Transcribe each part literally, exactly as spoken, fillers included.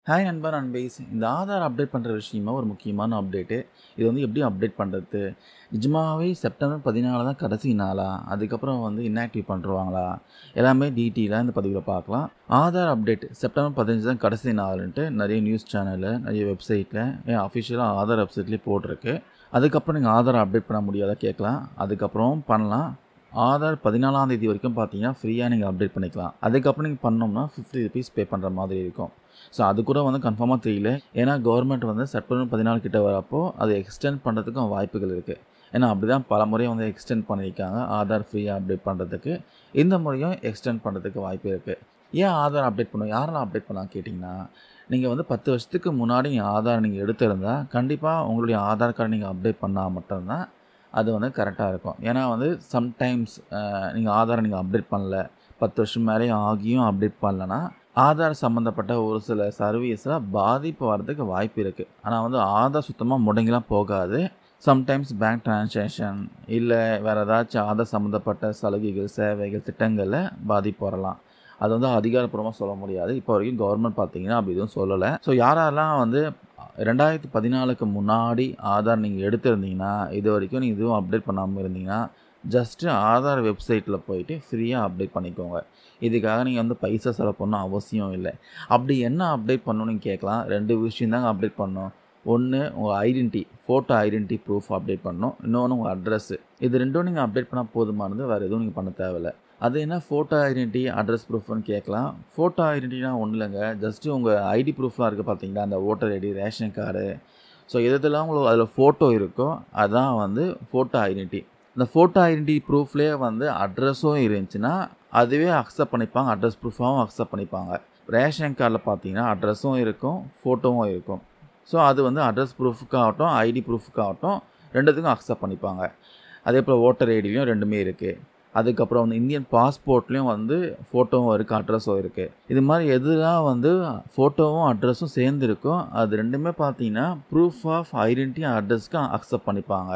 Hi நண்பா நண்பீஸ். இந்த Aadhaar update பண்ணுற விஷயமா ஒரு முக்கியமான அப்டேட்டு. இது வந்து எப்படி அப்டேட் பண்ணுறது? நிஜமாவே செப்டம்பர் பதினாலு தான் கடைசி நாளா? அதுக்கப்புறம் வந்து இன்ஆக்டிவ் பண்ணுருவாங்களா? எல்லாமே டீட்டெயிலாக இந்த பதிவில் பார்க்கலாம். ஆதார் அப்டேட் செப்டம்பர் பதினஞ்சு தான் கடைசி நாளுன்ட்டு நிறைய நியூஸ் சேனலில், நிறைய வெப்சைட்டில், ஏன் அஃபிஷியலாக ஆதார் வெப்சைட்லேயே போட்டிருக்கு. அதுக்கப்புறம் நீங்கள் ஆதார் அப்டேட் பண்ண முடியாத கேட்கலாம். அதுக்கப்புறம் பண்ணலாம். ஆதார் பதினாலாம் தேதி வரைக்கும் பார்த்தீங்கன்னா ஃப்ரீயாக நீங்கள் அப்டேட் பண்ணிக்கலாம். அதுக்கப்புறம் நீங்கள் பண்ணோம்னா ஃபிஃப்டி ருபீஸ் பே பண்ணுற மாதிரி இருக்கும். ஸோ அது கூட வந்து கன்ஃபார்மாக தெரியல. ஏன்னா கவர்மெண்ட் வந்து செப்டம்பர் பதினாலு கிட்ட வரப்போ அதை எக்ஸ்டெண்ட் பண்ணுறதுக்கும் வாய்ப்புகள் இருக்குது. ஏன்னா அப்படி தான் பல முறை வந்து எக்ஸ்டெண்ட் பண்ணியிருக்காங்க ஆதார் ஃப்ரீயாக அப்டேட் பண்ணுறதுக்கு. இந்த முறையும் எக்ஸ்டெண்ட் பண்ணுறதுக்கு வாய்ப்பு இருக்குது. ஏன் ஆதார் அப்டேட் பண்ணணும்? யாரெல்லாம் அப்டேட் பண்ணலாம் கேட்டிங்கன்னா, நீங்கள் வந்து பத்து வருஷத்துக்கு முன்னாடி நீங்கள் ஆதார் நீங்கள் எடுத்திருந்தால் கண்டிப்பாக உங்களுடைய ஆதார் கார்டு நீங்கள் அப்டேட் பண்ணால் மட்டும்தான் அது வந்து கரெக்டாக இருக்கும். ஏன்னா வந்து சம்டைம்ஸ் நீங்கள் ஆதாரை நீங்கள் அப்டேட் பண்ணல, பத்து வருஷம் மேலேயும் ஆகியும் அப்டேட் பண்ணலன்னா ஆதார் சம்மந்தப்பட்ட ஒரு சில சர்வீஸில் பாதிப்பு வர்றதுக்கு வாய்ப்பு இருக்குது. ஆனால் வந்து ஆதார் சுத்தமாக முடங்கிலாம் போகாது. சம்டைம்ஸ் பேங்க் ட்ரான்சாக்ஷன் இல்லை வேறு ஏதாச்சும் ஆதார் சம்மந்தப்பட்ட சலுகைகள், சேவைகள், திட்டங்களில் பாதிப்பு வரலாம். அது வந்து அதிகாரப்பூர்வமாக சொல்ல முடியாது. இப்போ வரைக்கும் கவர்மெண்ட் பார்த்தீங்கன்னா அப்படி எதுவும் சொல்லலை. ஸோ யாரெல்லாம் வந்து ரெண்டாயிரத்தி பதினாலுக்கு முன்னாடி ஆதார் நீங்கள் எடுத்திருந்தீங்கன்னா, இது வரைக்கும் நீங்கள் எதுவும் அப்டேட் பண்ணாமல் இருந்தீங்கன்னா, ஜஸ்ட்டு ஆதார் வெப்சைட்டில் போயிட்டு ஃப்ரீயாக அப்டேட் பண்ணிக்கோங்க. இதுக்காக நீங்கள் வந்து பைசா செலவு பண்ணணும் அவசியம் இல்லை. அப்படி என்ன அப்டேட் பண்ணணும்னு கேட்கலாம். ரெண்டு விஷயம் தாங்க அப்டேட் பண்ணணும். ஒன்று உங்கள் identity, photo identity proof update பண்ணணும். இன்னொன்று உங்கள் அட்ரஸ்ஸு. இது ரெண்டும் நீங்கள் அப்டேட் பண்ணால் போதுமானது. வேறு எதுவும் நீங்கள் பண்ண தேவையில்லை. அது என்ன ஃபோட்டோ ஐடென்டிட்டி, அட்ரஸ் ப்ரூஃப்னு கேட்கலாம். ஃபோட்டோ ஐடென்டிட்டினா ஒன்றும் இல்லைங்க. ஜஸ்ட்டு உங்கள் ஐடி ப்ரூஃப்லாம் இருக்குது பார்த்தீங்களா, அந்த voter ID, ration card. So எதெல்லாம் உங்களுக்கு அதில் ஃபோட்டோ இருக்கோ அதுதான் வந்து ஃபோட்டோ ஐடென்டிட்டி. இந்த ஃபோட்டோ ஐடென்டிட்டி ப்ரூஃப்லேயே வந்து அட்ரஸும் இருந்துச்சுன்னா அதுவே அக்செப்ட் பண்ணிப்பாங்க. அட்ரஸ் ப்ரூஃபாகவும் அக்செப்ட் பண்ணிப்பாங்க. ரேஷன் கார்டில் பார்த்தீங்கன்னா அட்ரஸும் இருக்கும், ஃபோட்டோவும் இருக்கும். ஸோ அது வந்து அட்ரஸ் ப்ரூஃபுக்காகட்டும், ஐடி ப்ரூஃபுக்காகட்டும் ரெண்டுத்துக்கும் அக்செப்ட் பண்ணிப்பாங்க. அதே போல் ஓட்டர் ஐடிலையும் ரெண்டுமே இருக்குது. அதுக்கப்புறம் வந்து இந்தியன் பாஸ்போர்ட்லேயும் வந்து ஃபோட்டோவும் இருக்குது, அட்ரஸும் இருக்குது. இது மாதிரி எதுலாம் வந்து ஃபோட்டோவும் அட்ரஸும் சேர்ந்துருக்கோ அது ரெண்டுமே பார்த்தீங்கன்னா ப்ரூஃப் ஆஃப் ஐடென்டிட்டி அட்ரஸ்க்கு அக்செப்ட் பண்ணிப்பாங்க.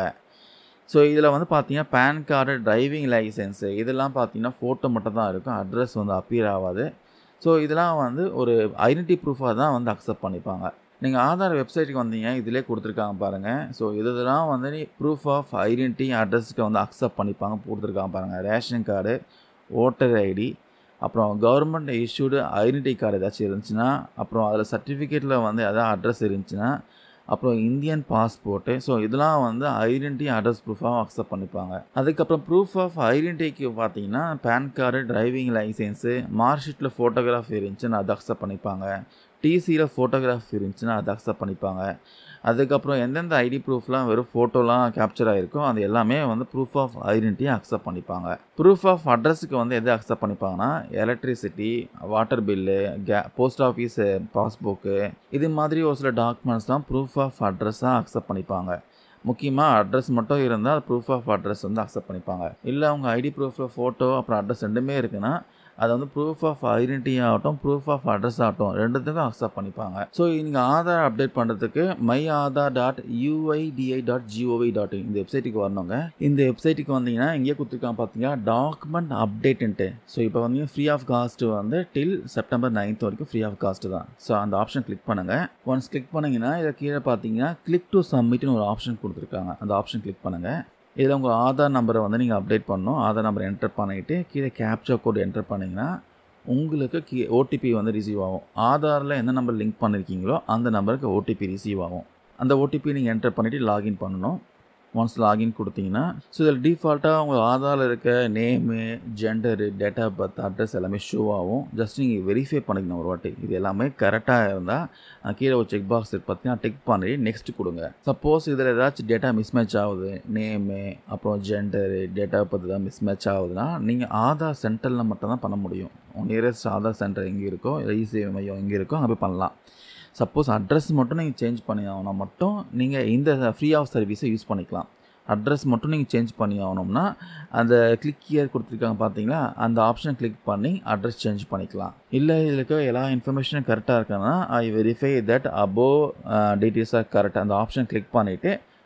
ஸோ இதில் வந்து பார்த்தீங்கன்னா பேன் கார்டு, டிரைவிங் லைசன்ஸு இதெல்லாம் பார்த்தீங்கன்னா ஃபோட்டோ மட்டும் தான் இருக்கும், அட்ரஸ் வந்து அப்பியர் ஆகாது. ஸோ இதெல்லாம் வந்து ஒரு ஐடென்டிட்டி ப்ரூஃபாக தான் வந்து அக்செப்ட் பண்ணிப்பாங்க. நீங்கள் ஆதார் வெப்சைட்டுக்கு வந்தீங்க, இதிலே கொடுத்துருக்காங்க பாருங்கள். ஸோ இதெல்லாம் வந்து ப்ரூஃப் ஆஃப் ஐடென்டிட்டி அட்ரஸுக்கு வந்து அக்செப்ட் பண்ணிப்பாங்க கொடுத்துருக்காங்க பாருங்கள். ரேஷன் கார்டு, ஓட்டர் ஐடி, அப்புறம் கவர்மெண்ட் இஷ்யூடு ஐடென்டிட்டி கார்டு ஏதாச்சும் இருந்துச்சுன்னா, அப்புறம் அதில் சர்டிஃபிகேட்டில் வந்து எதாவது அட்ரஸ் இருந்துச்சுன்னா, அப்புறம் இந்தியன் பாஸ்போர்ட்டு. ஸோ இதெல்லாம் வந்து ஐடென்டிட்டி அட்ரஸ் ப்ரூஃபாக அக்செப்ட் பண்ணிப்பாங்க. அதுக்கப்புறம் ப்ரூஃப் ஆஃப் ஐடென்டிட்டிக்கு பார்த்தீங்கன்னா PAN card, driving licence, mark ஷீட்டில் ஃபோட்டோகிராஃப் இருந்துச்சுன்னா அதை அக்செப்ட் பண்ணிப்பாங்க. டிசியில் ஃபோட்டோகிராஃப் இருந்துச்சுன்னா அதை அக்செப்ட் பண்ணிப்பாங்க. அதுக்கப்புறம் எந்தெந்த ஐடி ப்ரூஃப்லாம் வெறும் ஃபோட்டோலாம் கேப்சர் ஆகிருக்கோ அது எல்லாமே வந்து ப்ரூஃப் ஆஃப் ஐடென்டிட்டியை அக்செப்ட் பண்ணிப்பாங்க. ப்ரூஃப் ஆஃப் அட்ரஸுக்கு வந்து எது அக்செப்ட் பண்ணிப்பாங்கன்னா எலக்ட்ரிசிட்டி, வாட்டர் பில்லு, கே போஸ்ட் ஆஃபீஸ் பாஸ்புக்கு இது மாதிரி ஒரு சில டாக்குமெண்ட்ஸ்லாம் ப்ரூஃப் ஆஃப் அட்ரஸாக அக்செப்ட் பண்ணிப்பாங்க. முக்கியமாக அட்ரஸ் மட்டும் இருந்தால் ப்ரூஃப் ஆஃப் அட்ரஸ் வந்து அக்செப்ட் பண்ணிப்பாங்க. இல்லை அவங்க ஐடி ப்ரூஃபில் ஃபோட்டோ அப்புறம் அட்ரஸ் ரெண்டுமே இருக்குன்னா அது வந்து ப்ரூஃப் ஆஃப் ஐடென்டிட்டி ஆகட்டும், ப்ரூஃப் ஆஃப் அட்ரஸ் ஆகட்டும் ரெண்டுத்துக்கும் அக்செப்ட் பண்ணிப்பாங்க. ஸோ நீங்கள் ஆதார் அப்டேட் பண்ணுறதுக்கு my Aadhaar dot UIDAI dot GOV dot in இந்த வெப்சைட்டுக்கு வரணுங்க. இந்த வெப்சைட்டுக்கு வந்தீங்கன்னா இங்கே கொடுத்துருக்காங்க பார்த்தீங்கன்னா டாக்குமெண்ட் அப்டேட்டுன்ட்டு. ஸோ இப்போ வந்து ஃப்ரீ ஆஃப் காஸ்ட்டு வந்து டில் செப்டம்பர் நைன்த் வரைக்கும் ஃப்ரீ ஆஃப் காஸ்ட்டு தான். ஸோ அந்த ஆப்ஷன் கிளிக் பண்ணுங்கள். ஒன்ஸ் கிளிக் பண்ணிங்கன்னா இதை கீழே பார்த்தீங்கன்னா கிளிக் டு சப்மிட்னு ஒரு ஆப்ஷன் கொடுத்துருக்காங்க. அந்த ஆப்ஷன் கிளிக் பண்ணுங்கள். இதில் உங்கள் ஆதார் நம்பரை வந்து நீங்கள் அப்டேட் பண்ணணும். ஆதார் நம்பரை என்டர் பண்ணிவிட்டு கீழே கேப்சா கோட் என்டர் பண்ணிங்கன்னா உங்களுக்கு கீ ஓடிபி வந்து ரிசீவ் ஆகும். ஆதாரில் எந்த நம்பர் லிங்க் பண்ணியிருக்கீங்களோ அந்த நம்பருக்கு ஓடிபி ரிசீவ் ஆகும். அந்த ஓடிபி நீங்கள் என்டர் பண்ணிவிட்டு லாகின் பண்ணணும். ஒன்ஸ் லாகின் கொடுத்தீங்கன்னா ஸோ இதில் டிஃபால்ட்டாக உங்கள் ஆதாரில் இருக்க name, gender, date of birth, address எல்லாமே ஷோ ஆகும். ஜஸ்ட் நீங்கள் வெரிஃபை பண்ணிக்கணும் ஒரு வாட்டி. இது எல்லாமே கரெக்டாக இருந்தால் கீழே ஒரு செக் பாக்ஸ் பார்த்தீங்கன்னா டிக் பண்ணி நெக்ஸ்ட் கொடுங்க. சப்போஸ் இதில் ஏதாச்சும் டேட்டா மிஸ்மேட்ச் ஆகுது, நேமு அப்புறம் ஜெண்டரு, டேட் ஆஃப் பர்த் தான் மிஸ்மேட்ச் ஆகுதுன்னா நீங்கள் ஆதார் சென்டரில் மட்டும் தான் பண்ண முடியும். உங்கள் நியரஸ்ட் ஆதார் சென்டர் எங்கே இருக்கோ, இசேவை மையம் எங்கே இருக்கோ அங்கே போய் பண்ணலாம். சப்போஸ் அட்ரஸ் மட்டும் நீங்கள் சேஞ்ச் பண்ணி ஆகணும்னா மட்டும் நீங்கள் இந்த ஃப்ரீ ஆஃப் சர்வீஸை யூஸ் பண்ணிக்கலாம். அட்ரஸ் மட்டும் நீங்கள் சேஞ்ச் பண்ணி ஆகணும்னா அந்த கிளிக் ஹியர் கொடுத்துருக்காங்க பார்த்தீங்களா, அந்த ஆப்ஷனை கிளிக் பண்ணி அட்ரஸ் சேஞ்ச் பண்ணிக்கலாம். இல்லை இதில் இருக்க எல்லா இன்ஃபர்மேஷனும் கரெக்டாக இருக்குன்னா I verify that above details are correct அந்த ஆப்ஷன் கிளிக் பண்ணிவிட்டு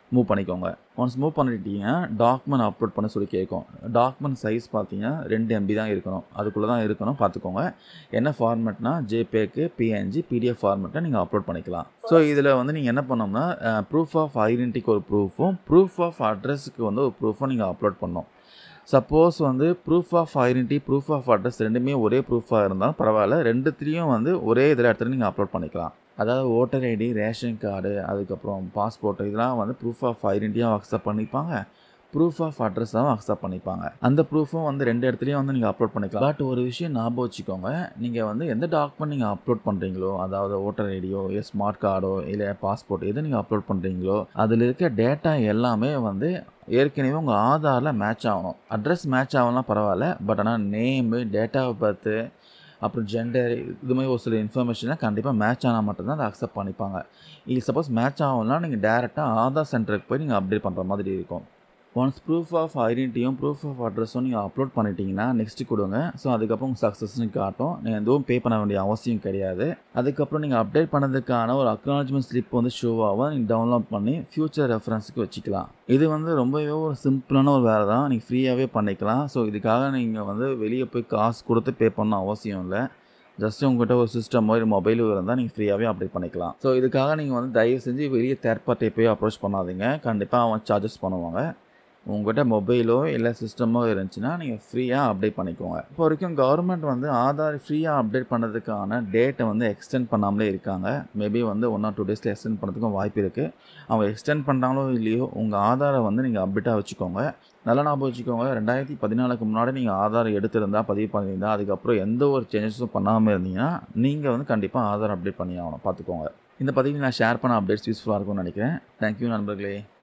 மூவ் பண்ணிக்கோங்க. ஒன்ஸ் மூவ் பண்ணிட்டீங்கன்னா டாக்குமெண்ட் அப்லோட் பண்ண சொல்லி கேட்கும். டாக்குமெண்ட் சைஸ் பார்த்தீங்கன்னா ரெண்டு எம்பி தான் இருக்கணும். அதுக்குள்ளே தான் இருக்கணும் பார்த்துக்கோங்க. என்ன ஃபார்மேட்னா ஜேபேக்கு, பிஎன்ஜி, பிடிஎஃப் ஃபார்மேட்டை நீங்கள் அப்லோட் பண்ணிக்கலாம். ஸோ இதில் வந்து நீங்கள் என்ன பண்ணோம்னா ப்ரூஃப் ஆஃப் ஐடென்டிட்டிக்கு ஒரு ப்ரூஃபும் ப்ரூஃப் ஆஃப் அட்ரஸுக்கு வந்து ஒரு ப்ரூஃபும் நீங்கள் அப்லோட் பண்ணணும். சப்போஸ் வந்து proof of identity, proof of address ரெண்டுமே ஒரே ப்ரூஃபாக இருந்தாலும் பரவாயில்ல. ரெண்டுத்துலேயும் வந்து ஒரே இதில் இடத்துல நீங்கள் அப்லோட் பண்ணிக்கலாம். அதாவது ஓட்டர் ஐடி, ரேஷன் கார்டு, அதுக்கப்புறம் பாஸ்போர்ட் இதெல்லாம் வந்து ப்ரூஃப் ஆஃப் ஐடென்டிட்டியாக அக்செப்ட் பண்ணிப்பாங்க. ப்ரூஃப் ஆஃப் அட்ரஸாகவும் அக்செப்ட் பண்ணிப்பாங்க. அந்த ப்ரூஃபும் வந்து ரெண்டு இடத்துலையும் வந்து நீங்கள் அப்லோட் பண்ணிக்கலாம். பட் ஒரு விஷயம் ஞாபகம் வச்சுக்கோங்க. நீங்கள் வந்து எந்த டாக்குமெண்ட் நீங்கள் அப்லோட் பண்ணுறீங்களோ, அதாவது ஓட்டர் ஐடியோ, இல்லை ஸ்மார்ட் கார்டோ, இல்லை பாஸ்போர்ட் எதை நீங்கள் அப்லோட் பண்ணுறீங்களோ அதில் இருக்க டேட்டா எல்லாமே வந்து ஏற்கனவே உங்கள் ஆதாரில் மேட்ச் ஆகணும். அட்ரஸ் மேட்ச் ஆகலாம் பரவாயில்ல. பட் ஆனால் நேமு, டேட் ஆஃப் பர்த்து, அப்புறம் ஜெண்டர் இது மாதிரி ஒரு சில இன்ஃபர்மேஷன்லாம் கண்டிப்பாக மேட்ச் ஆனால் மட்டும்தான் அதை அக்செப்ட் பண்ணிப்பாங்க. இது சப்போஸ் மேட்ச் ஆகணும்னா நீங்கள் டேரெக்டாக ஆதார் சென்டருக்கு போய் நீங்கள் அப்டேட் பண்ணுற மாதிரி இருக்கும். ஒன்ஸ் ப்ரூஃப் ஆஃப் ஐடென்டிட்டியும் ப்ரூஃப் ஆஃப் அட்ரஸும் நீங்கள் அப்லோட் பண்ணிட்டீங்கன்னா நெக்ஸ்ட்டு கொடுங்க. ஸோ அதுக்கப்புறம் உங்கள் சக்ஸஸ்ன்னு காட்டும். நீங்கள் எதுவும் பே பண்ண வேண்டிய அவசியம் கிடையாது. அதுக்கப்புறம் நீங்கள் அப்டேட் பண்ணதுக்கான ஒரு அக்னாலஜ்மெண்ட் ஸ்லிப் வந்து ஷோ ஆகும். நீங்கள் டவுன்லோட் பண்ணி ஃபியூச்சர் ரெஃபரன்ஸுக்கு வச்சுக்கலாம். இது வந்து ரொம்பவே ஒரு சிம்பிளான ஒரு வேலை தான். நீங்கள் ஃப்ரீயாகவே பண்ணிக்கலாம். ஸோ இதுக்காக நீங்கள் வந்து வெளியே போய் காசு கொடுத்து பே பண்ண அவசியம் இல்லை. ஜஸ்ட் உங்கள்கிட்ட ஒரு சிஸ்டமோ இல்லை மொபைலோ இருந்தால் நீங்கள் ஃப்ரீயாகவே அப்டேட் பண்ணிக்கலாம். ஸோ இதுக்காக நீங்கள் வந்து தயவு செஞ்சு வெளியே தேர்ட் பார்ட்டியை போய் அப்ரோச் பண்ணாதீங்க. கண்டிப்பாக அவன் சார்ஜஸ் பண்ணுவாங்க. உங்கள்கிட்ட மொபைலோ இல்லை சிஸ்டமோ இருந்துச்சுன்னா நீங்கள் ஃப்ரீயாக அப்டேட் பண்ணிக்கோங்க. இப்போ வரைக்கும் கவர்மெண்ட் வந்து ஆதார் ஃப்ரீயாக அப்டேட் பண்ணுறதுக்கான டேட்டை வந்து எக்ஸ்டெண்ட் பண்ணாமலே இருக்காங்க. மேபி வந்து ஒன் ஆர் டூ டேஸில் எக்ஸ்டெண்ட் பண்ணுறதுக்கும் வாய்ப்பு இருக்குது. அவங்க எக்ஸ்டெண்ட் பண்ணுறாங்களோ இல்லையோ உங்கள் ஆதாரை வந்து நீங்கள் அப்டேட்டாக வச்சுக்கோங்க. நல்லா ஞாபகம் வச்சுக்கோங்க. ரெண்டாயிரத்தி பதினாலுக்கு முன்னாடி நீங்கள் ஆதார் எடுத்திருந்தா, பதிவு பண்ணியிருந்தா, அதுக்கப்புறம் எந்த ஒரு சேஞ்சஸும் பண்ணாமல் இருந்தீங்கன்னா நீங்கள் வந்து கண்டிப்பாக ஆதார் அப்டேட் பண்ணி ஆகணும். பார்த்துக்கோங்க. இந்த பதிவு நான் ஷேர் பண்ண அப்டேட்ஸ் யூஸ்ஃபுல்லாக இருக்கும்னு நினைக்கிறேன். தேங்க்யூ நண்பர்களே.